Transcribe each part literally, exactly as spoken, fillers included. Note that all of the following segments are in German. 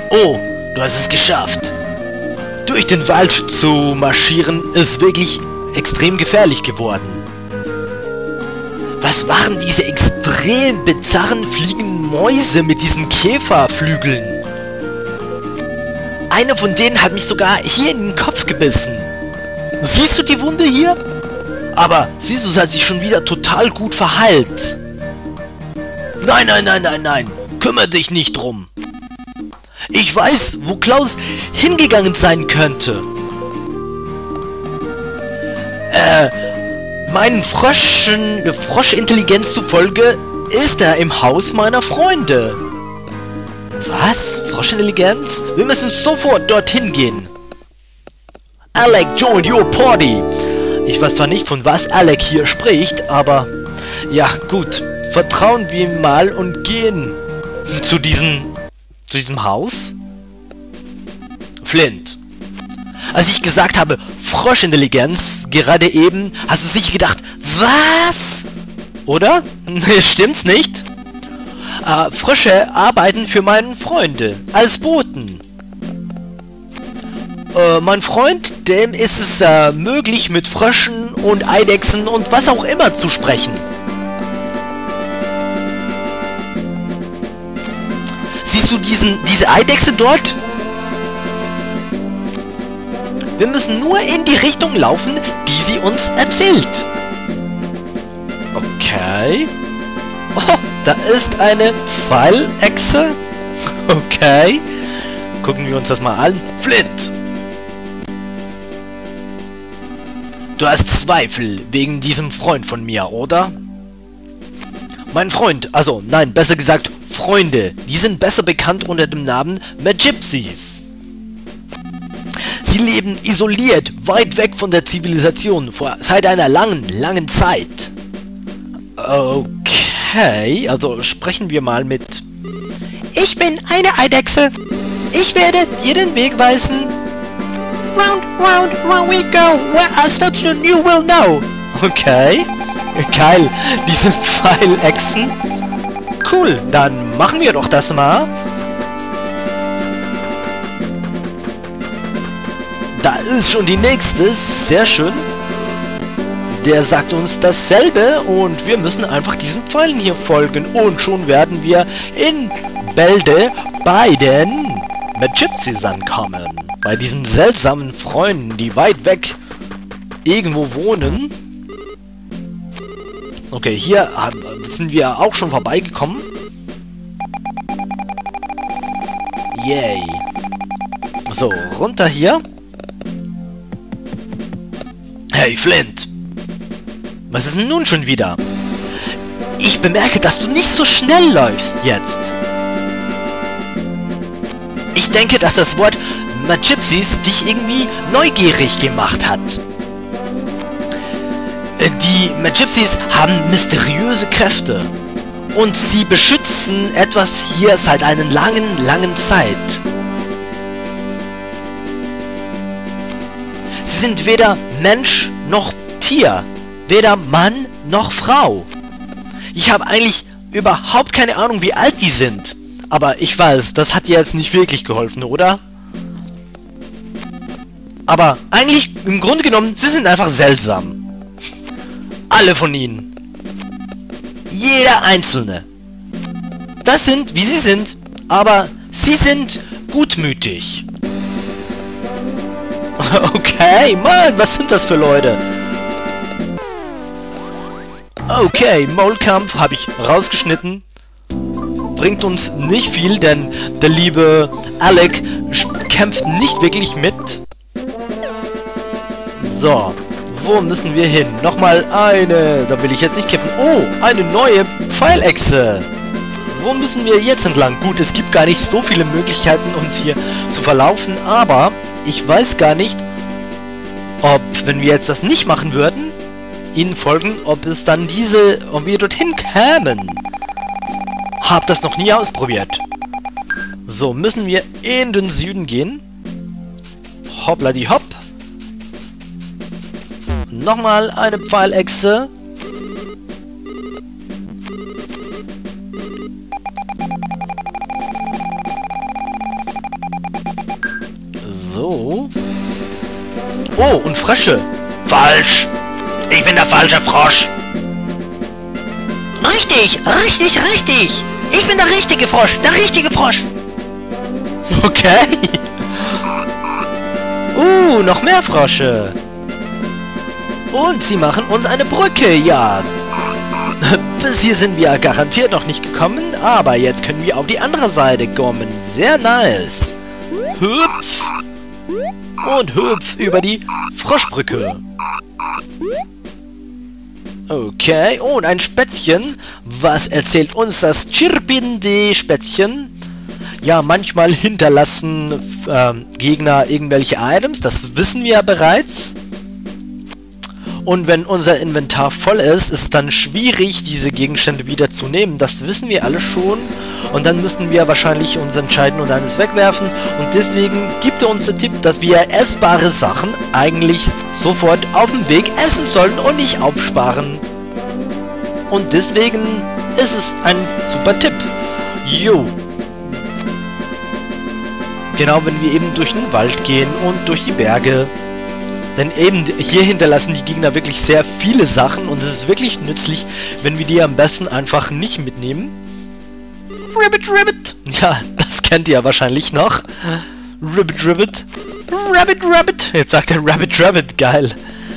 Oh, du hast es geschafft. Durch den Wald zu marschieren ist wirklich extrem gefährlich geworden. Was waren diese extrem bizarren fliegenden Mäuse mit diesen Käferflügeln? Eine von denen hat mich sogar hier in den Kopf gebissen. Siehst du die Wunde hier? Aber siehst du, sie hat sich schon wieder total gut verheilt. Nein, nein, nein, nein, nein. Kümmere dich nicht drum. Ich weiß, wo Klaus hingegangen sein könnte. Äh, meinen Froschen, Froschintelligenz zufolge ist er im Haus meiner Freunde. Was? Froschintelligenz? Wir müssen sofort dorthin gehen. Alec joined your party. Ich weiß zwar nicht, von was Alec hier spricht, aber... Ja, gut. Vertrauen wir ihm mal und gehen zu diesem... zu diesem Haus? Flint. Als ich gesagt habe, Froschintelligenz, gerade eben, hast du sicher gedacht, was? Oder? Stimmt's nicht? Äh, Frösche arbeiten für meine Freunde, als Boten. Äh, mein Freund, dem ist es äh, möglich, mit Fröschen und Eidechsen und was auch immer zu sprechen. Siehst du diesen, diese Eidechse dort? Wir müssen nur in die Richtung laufen, die sie uns erzählt. Okay. Oh, da ist eine Pfeilechse. Okay. Gucken wir uns das mal an. Flint! Du hast Zweifel wegen diesem Freund von mir, oder? Mein Freund, also nein, besser gesagt Freunde, die sind besser bekannt unter dem Namen Magypsies. Sie leben isoliert, weit weg von der Zivilisation, vor, seit einer langen, langen Zeit. Okay, also sprechen wir mal mit... Ich bin eine Eidechse. Ich werde dir den Weg weisen. Round, round, round we go. Where I stops and you will know. Okay. Geil, diese Pfeilechsen. Cool, dann machen wir doch das mal. Da ist schon die nächste, sehr schön. Der sagt uns dasselbe und wir müssen einfach diesen Pfeilen hier folgen. Und schon werden wir in Bälde bei den Magypsies ankommen. Bei diesen seltsamen Freunden, die weit weg irgendwo wohnen. Okay, hier sind wir auch schon vorbeigekommen. Yay. So, runter hier. Hey, Flint. Was ist denn nun schon wieder? Ich bemerke, dass du nicht so schnell läufst jetzt. Ich denke, dass das Wort Magypsies dich irgendwie neugierig gemacht hat. Die Magypsies haben mysteriöse Kräfte und sie beschützen etwas hier seit einer langen, langen Zeit. Sie sind weder Mensch noch Tier, weder Mann noch Frau. Ich habe eigentlich überhaupt keine Ahnung, wie alt die sind, aber ich weiß, das hat dir jetzt nicht wirklich geholfen, oder? Aber eigentlich, im Grunde genommen, sie sind einfach seltsam. Alle von ihnen. Jeder einzelne. Das sind, wie sie sind, aber sie sind gutmütig. Okay, Mann, was sind das für Leute? Okay, Maulkampf habe ich rausgeschnitten. Bringt uns nicht viel, denn der liebe Alec kämpft nicht wirklich mit. So. Wo müssen wir hin? Nochmal eine... Da will ich jetzt nicht kämpfen. Oh, eine neue Pfeilechse. Wo müssen wir jetzt entlang? Gut, es gibt gar nicht so viele Möglichkeiten, uns hier zu verlaufen. Aber ich weiß gar nicht, ob, wenn wir jetzt das nicht machen würden, ihnen folgen, ob es dann diese... ob wir dorthin kämen. Hab das noch nie ausprobiert. So, müssen wir in den Süden gehen. Hoppla die hopp. Nochmal eine Pfeilechse. Oh, und Frösche. Falsch. Ich bin der falsche Frosch. Richtig, richtig, richtig. Ich bin der richtige Frosch, der richtige Frosch. Okay. Uh, noch mehr Frösche. Und sie machen uns eine Brücke, ja. Bis hier sind wir garantiert noch nicht gekommen, aber jetzt können wir auf die andere Seite kommen. Sehr nice. Hüpf. Und hüpf über die Froschbrücke. Okay, und ein Spätzchen. Was erzählt uns das chirpende Spätzchen? Ja, manchmal hinterlassen äh, Gegner irgendwelche Items, das wissen wir ja bereits. Und wenn unser Inventar voll ist, ist es dann schwierig, diese Gegenstände wieder zu nehmen. Das wissen wir alle schon. Und dann müssen wir wahrscheinlich uns entscheiden und eines wegwerfen. Und deswegen gibt er uns den Tipp, dass wir essbare Sachen eigentlich sofort auf dem Weg essen sollen und nicht aufsparen. Und deswegen ist es ein super Tipp. Jo. Genau, wenn wir eben durch den Wald gehen und durch die Berge. Denn eben hier hinterlassen die Gegner wirklich sehr viele Sachen und es ist wirklich nützlich, wenn wir die am besten einfach nicht mitnehmen. Ribbit, Ribbit! Ja, das kennt ihr wahrscheinlich noch. Ribbit, Ribbit. Rabbit, Rabbit! Jetzt sagt er Rabbit, Rabbit. Geil.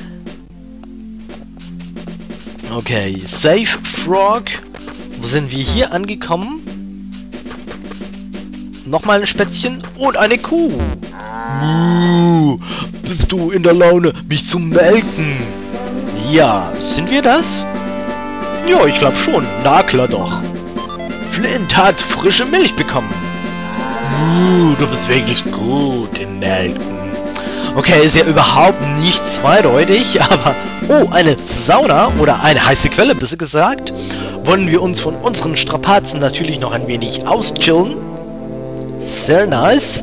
Okay, Save Frog. Wo sind wir hier angekommen? Nochmal ein Spätzchen und eine Kuh. Uh, bist du in der Laune, mich zu melken? Ja, sind wir das? Ja, ich glaube schon. Na klar doch. Flint hat frische Milch bekommen. Uh, du bist wirklich gut im Melken. Okay, ist ja überhaupt nicht zweideutig, aber... Oh, eine Sauna oder eine heiße Quelle, besser gesagt. Wollen wir uns von unseren Strapazen natürlich noch ein wenig auschillen. Sehr nice.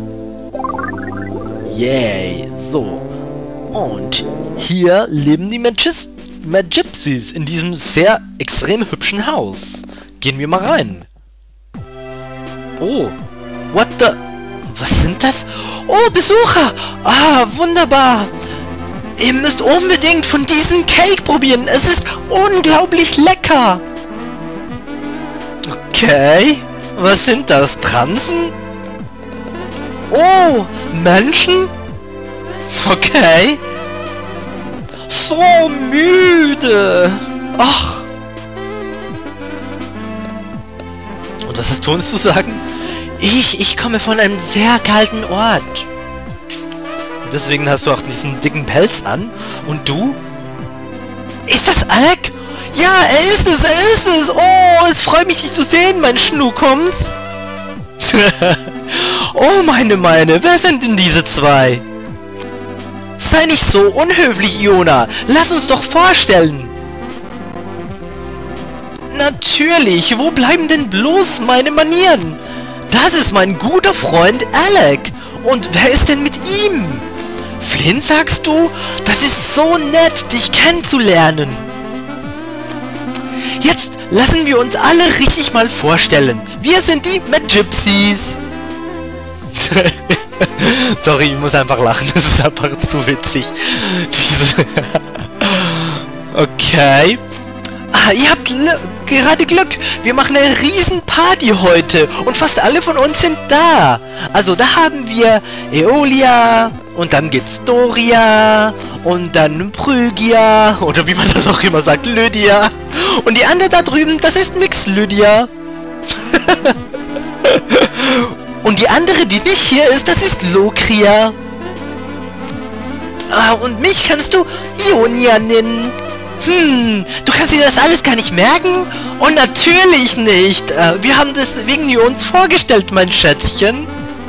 Yay, so. Und hier leben die Magis Magypsies in diesem sehr extrem hübschen Haus. Gehen wir mal rein. Oh, what the... Was sind das? Oh, Besucher! Ah, wunderbar! Ihr müsst unbedingt von diesem Cake probieren. Es ist unglaublich lecker. Okay. Was sind das? Transen? Oh, Menschen? Okay. So müde. Ach. Und was hast du uns zu sagen? Ich, ich komme von einem sehr kalten Ort. Deswegen hast du auch diesen dicken Pelz an. Und du? Ist das Alec? Ja, er ist es, er ist es. Oh, es freut mich, dich zu sehen, mein Schnuckums. Oh, meine, meine. Wer sind denn diese zwei? Sei nicht so unhöflich, Iona. Lass uns doch vorstellen. Natürlich. Wo bleiben denn bloß meine Manieren? Das ist mein guter Freund Alec. Und wer ist denn mit ihm? Flint, sagst du? Das ist so nett, dich kennenzulernen. Jetzt lassen wir uns alle richtig mal vorstellen. Wir sind die Magypsies. Sorry, ich muss einfach lachen. Das ist einfach zu witzig. Diese okay. Ah, ihr habt gerade Glück. Wir machen eine riesen Party heute. Und fast alle von uns sind da. Also da haben wir Eolia. Und dann gibt's Doria. Und dann Phrygia. Oder wie man das auch immer sagt, Lydia. Und die andere da drüben, das ist Mix Lydia. Und die andere, die nicht hier ist, das ist Lokria. Ah, und mich kannst du Ionia nennen. Hm, du kannst dir das alles gar nicht merken? Oh, natürlich nicht. Äh, wir haben das wegen dir uns vorgestellt, mein Schätzchen.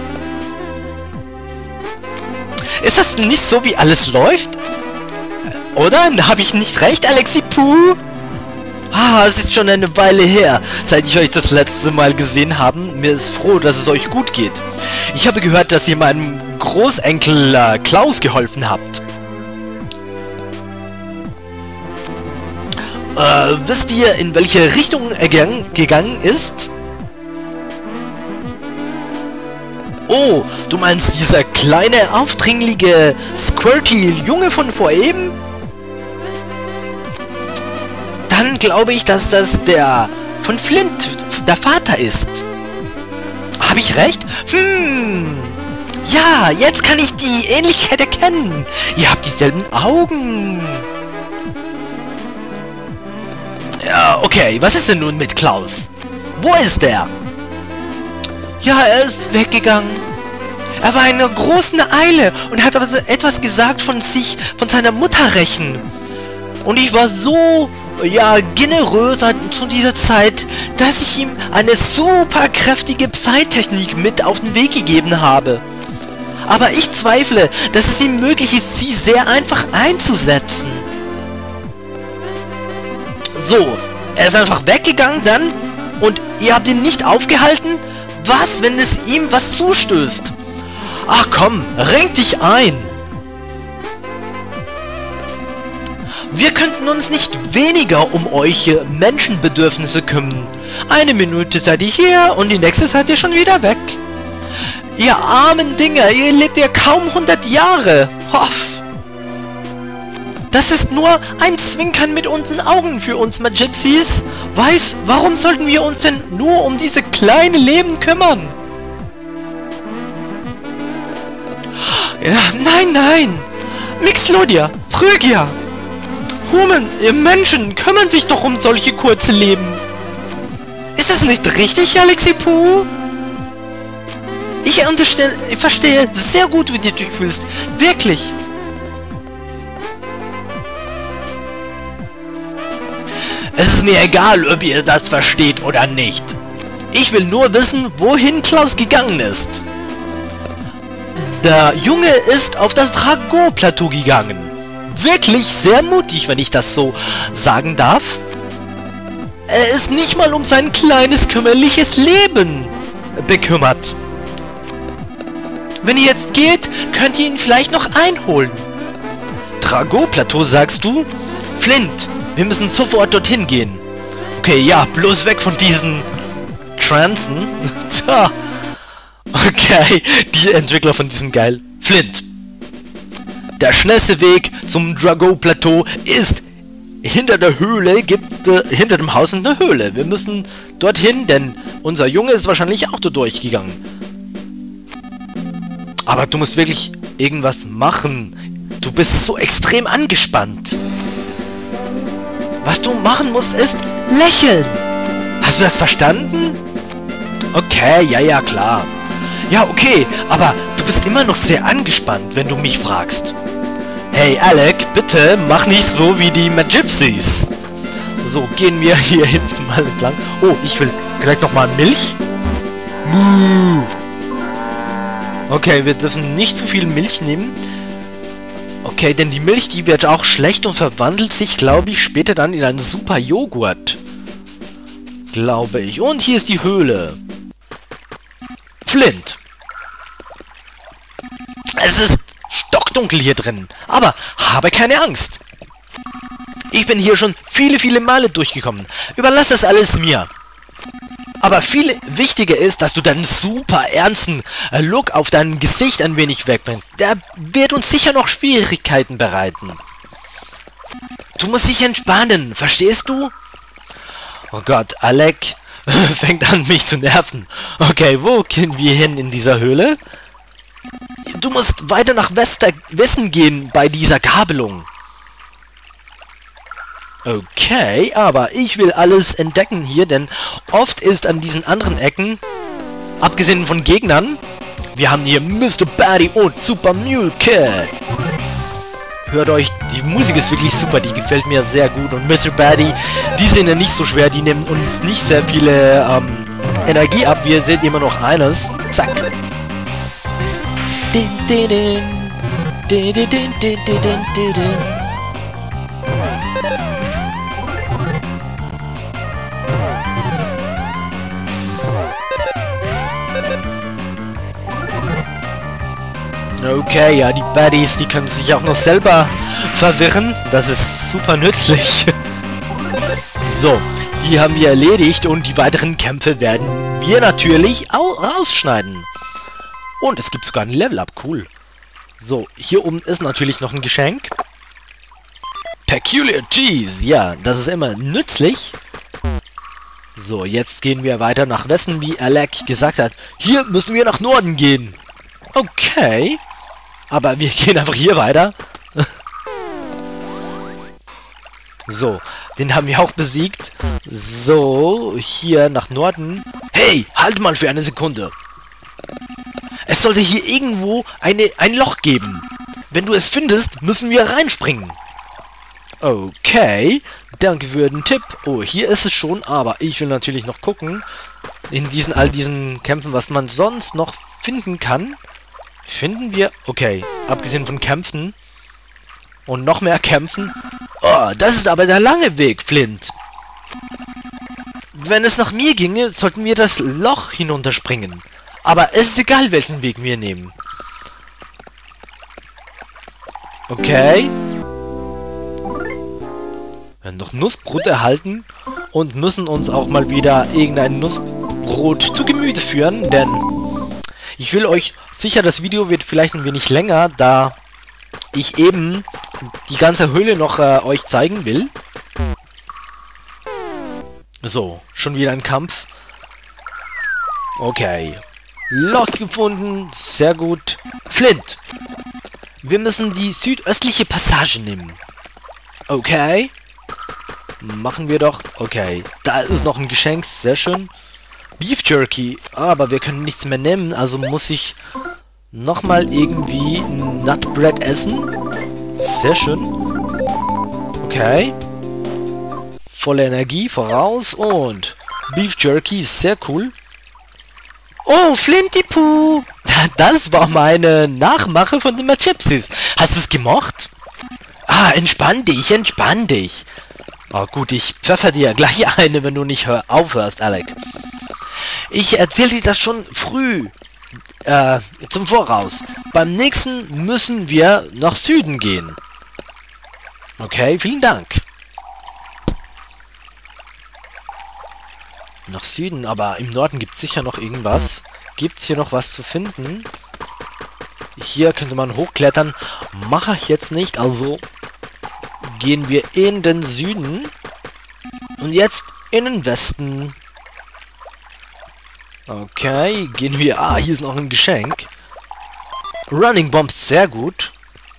Ist das nicht so, wie alles läuft? Oder? Habe ich nicht recht, Alexi Puh? Ah, es ist schon eine Weile her, seit ich euch das letzte Mal gesehen habe. Mir ist froh, dass es euch gut geht. Ich habe gehört, dass ihr meinem Großenkel äh, Klaus geholfen habt. Äh, wisst ihr, in welche Richtung er gegangen ist? Oh, du meinst dieser kleine, aufdringliche Squirty-Junge von vor eben? Dann glaube ich, dass das der von Flint, der Vater ist. Habe ich recht? Hm. Ja, jetzt kann ich die Ähnlichkeit erkennen. Ihr habt dieselben Augen. Ja, okay. Was ist denn nun mit Klaus? Wo ist er? Ja, er ist weggegangen. Er war in einer großen Eile und hat aber etwas gesagt von sich, von seiner Mutter rächen. Und ich war so, ja, generös zu dieser Zeit, dass ich ihm eine super kräftige Psy-Technik mit auf den Weg gegeben habe. Aber ich zweifle, dass es ihm möglich ist, sie sehr einfach einzusetzen. So, er ist einfach weggegangen dann und ihr habt ihn nicht aufgehalten? Was, wenn es ihm was zustößt? Ach komm, ring dich ein! Wir könnten uns nicht weniger um eure Menschenbedürfnisse kümmern. Eine Minute seid ihr hier und die nächste seid ihr schon wieder weg. Ihr armen Dinger, ihr lebt ja kaum hundert Jahre. Hoff. Das ist nur ein Zwinkern mit unseren Augen für uns Magypsies. Weiß, warum sollten wir uns denn nur um diese kleine Leben kümmern? Ja, nein, nein. Mixlodia, Phrygia, Human, ihr Menschen kümmern sich doch um solche kurze Leben. Ist das nicht richtig, Alexipu? Ich unterstelle, ich verstehe sehr gut, wie du dich fühlst. Wirklich. Es ist mir egal, ob ihr das versteht oder nicht. Ich will nur wissen, wohin Klaus gegangen ist. Der Junge ist auf das Drago-Plateau gegangen. Wirklich sehr mutig, wenn ich das so sagen darf. Er ist nicht mal um sein kleines, kümmerliches Leben bekümmert. Wenn ihr jetzt geht, könnt ihr ihn vielleicht noch einholen. Drago-Plateau, sagst du? Flint, wir müssen sofort dorthin gehen. Okay, ja, bloß weg von diesen Transen. Okay, die Entwickler von diesem geil. Flint. Der schnellste Weg zum Drago-Plateau ist hinter der Höhle, gibt äh, hinter dem Haus eine Höhle. Wir müssen dorthin, denn unser Junge ist wahrscheinlich auch da durchgegangen. Aber du musst wirklich irgendwas machen. Du bist so extrem angespannt. Was du machen musst, ist lächeln. Hast du das verstanden? Okay, ja, ja, klar. Ja, okay, aber du bist immer noch sehr angespannt, wenn du mich fragst. Hey, Alec, bitte mach nicht so wie die Magypsies. So, gehen wir hier hinten mal entlang. Oh, ich will gleich nochmal Milch. Okay, wir dürfen nicht zu viel Milch nehmen. Okay, denn die Milch, die wird auch schlecht und verwandelt sich, glaube ich, später dann in einen super Joghurt. Glaube ich. Und hier ist die Höhle. Flint. Es ist stockdunkel hier drin, aber habe keine Angst. Ich bin hier schon viele, viele Male durchgekommen. Überlass das alles mir. Aber viel wichtiger ist, dass du deinen super ernsten Look auf deinem Gesicht ein wenig wegbringst. Der wird uns sicher noch Schwierigkeiten bereiten. Du musst dich entspannen, verstehst du? Oh Gott, Alec fängt an, mich zu nerven. Okay, wo gehen wir hin in dieser Höhle? Du musst weiter nach Wester Westen gehen bei dieser Gabelung. Okay, aber ich will alles entdecken hier, denn oft ist an diesen anderen Ecken, abgesehen von Gegnern, wir haben hier Mister Batty und Super Mule Kid. Hört euch, die Musik ist wirklich super, die gefällt mir sehr gut. Und Mister Batty, die sind ja nicht so schwer, die nehmen uns nicht sehr viele ähm, Energie ab. Wir seht immer noch eines. Zack. Din, din, din. Din, din, din, din, din, din, din. Okay, ja, die Baddies, die können sich auch noch selber verwirren. Das ist super nützlich. So, die haben wir erledigt und die weiteren Kämpfe werden wir natürlich auch rausschneiden. Und es gibt sogar ein Level-Up. Cool. So, hier oben ist natürlich noch ein Geschenk. Peculiar Cheese. Ja, das ist immer nützlich. So, jetzt gehen wir weiter nach Westen, wie Alec gesagt hat. Hier müssen wir nach Norden gehen. Okay. Aber wir gehen einfach hier weiter. So, den haben wir auch besiegt. So, hier nach Norden. Hey, halt mal für eine Sekunde. Es sollte hier irgendwo eine, ein Loch geben. Wenn du es findest, müssen wir reinspringen. Okay, danke für den Tipp. Oh, hier ist es schon, aber ich will natürlich noch gucken. In diesen all diesen Kämpfen, was man sonst noch finden kann. Finden wir... Okay, abgesehen von Kämpfen. Und noch mehr Kämpfen. Oh, das ist aber der lange Weg, Flint. Wenn es nach mir ginge, sollten wir das Loch hinunterspringen. Aber es ist egal, welchen Weg wir nehmen. Okay. Wir haben noch Nussbrot erhalten. Und müssen uns auch mal wieder irgendein Nussbrot zu Gemüte führen. Denn ich will euch... Sicher, das Video wird vielleicht ein wenig länger, da ich eben die ganze Höhle noch äh, euch zeigen will. So, schon wieder ein Kampf. Okay. Loch gefunden. Sehr gut. Flint. Wir müssen die südöstliche Passage nehmen. Okay. Machen wir doch. Okay. Da ist noch ein Geschenk. Sehr schön. Beef Jerky. Aber wir können nichts mehr nehmen. Also muss ich nochmal irgendwie Nutbread essen. Sehr schön. Okay. Volle Energie voraus und Beef Jerky ist sehr cool. Oh, Flinty-Poo! Das war meine Nachmache von den Machipsis. Hast du es gemocht? Ah, entspann dich, entspann dich. Oh gut, ich pfeffer dir gleich eine, wenn du nicht hör aufhörst, Alec. Ich erzähl dir das schon früh. Äh, zum Voraus. Beim nächsten müssen wir nach Süden gehen. Okay, vielen Dank. Nach Süden, aber im Norden gibt es sicher noch irgendwas. Gibt es hier noch was zu finden? Hier könnte man hochklettern. Mache ich jetzt nicht, also gehen wir in den Süden. Und jetzt in den Westen. Okay, gehen wir... Ah, hier ist noch ein Geschenk. Running Bombs, sehr gut.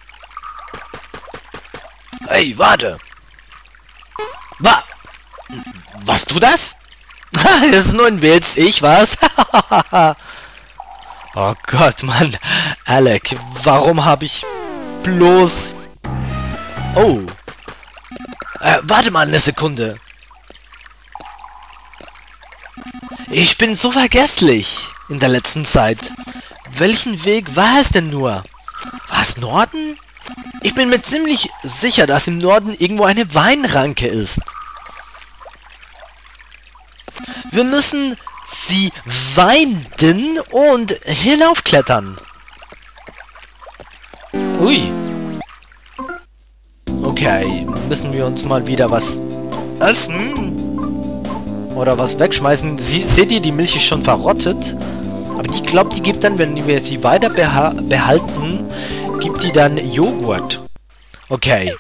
Hey, warte. Wa... Was, du das? Das ist nur ein Witz, ich was? Oh Gott, Mann. Alec, warum habe ich bloß... Oh. Äh, warte mal eine Sekunde. Ich bin so vergesslich in der letzten Zeit. Welchen Weg war es denn nur? War es Norden? Ich bin mir ziemlich sicher, dass im Norden irgendwo eine Weinranke ist. Wir müssen sie weinden und hinaufklettern. Ui. Okay, müssen wir uns mal wieder was essen? Oder was wegschmeißen. Sie, seht ihr, die Milch ist schon verrottet. Aber ich glaube, die gibt dann, wenn wir sie weiter beha behalten, gibt die dann Joghurt. Okay.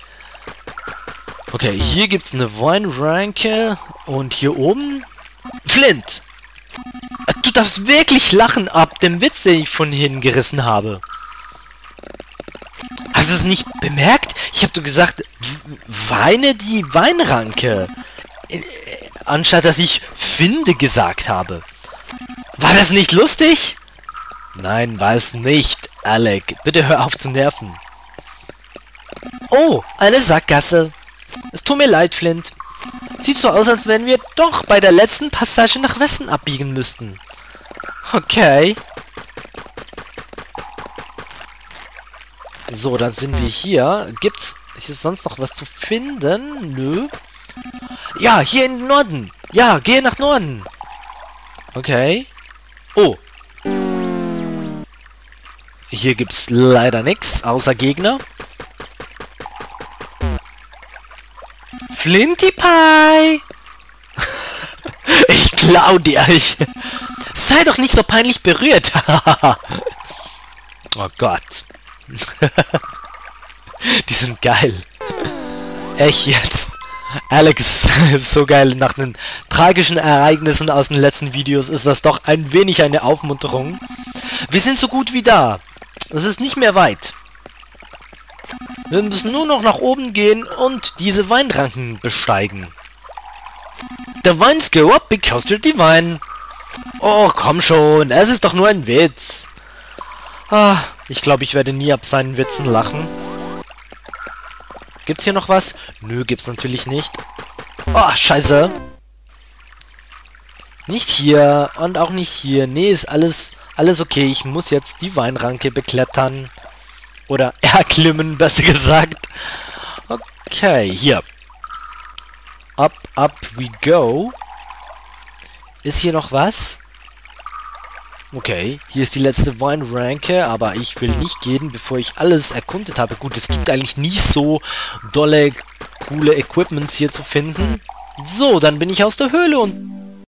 Okay, hier gibt es eine Weinranke. Und hier oben... Flint! Du darfst wirklich lachen ab dem Witz, den ich von hinten gerissen habe. Hast du es nicht bemerkt? Ich habe doch gesagt, weine die Weinranke. Anstatt dass ich finde gesagt habe. War das nicht lustig? Nein, war es nicht, Alec. Bitte hör auf zu nerven. Oh, eine Sackgasse. Es tut mir leid, Flint. Sieht so aus, als wenn wir doch bei der letzten Passage nach Westen abbiegen müssten. Okay. So, dann sind wir hier. Gibt's hier sonst noch was zu finden? Nö. Ja, hier in den Norden. Ja, gehe nach Norden. Okay. Oh. Hier gibt's leider nichts, außer Gegner. Flinty Pie! Ich klau dir. Ich sei doch nicht so peinlich berührt. Oh Gott. Die sind geil. Echt jetzt. Alex ist so geil. Nach den tragischen Ereignissen aus den letzten Videos ist das doch ein wenig eine Aufmunterung. Wir sind so gut wie da. Es ist nicht mehr weit. Wir müssen nur noch nach oben gehen und diese Weinranken besteigen. The vines go up because they're divine. Oh, komm schon. Es ist doch nur ein Witz. Ah, ich glaube, ich werde nie ab seinen Witzen lachen. Gibt's hier noch was? Nö, gibt's natürlich nicht. Oh, scheiße. Nicht hier und auch nicht hier. Nee, ist alles, alles okay. Ich muss jetzt die Weinranke beklettern. Oder erklimmen, besser gesagt. Okay, hier. Up, up we go. Ist hier noch was? Okay, hier ist die letzte Weinranke, aber ich will nicht gehen, bevor ich alles erkundet habe. Gut, es gibt eigentlich nie so dolle, coole Equipments hier zu finden. So, dann bin ich aus der Höhle und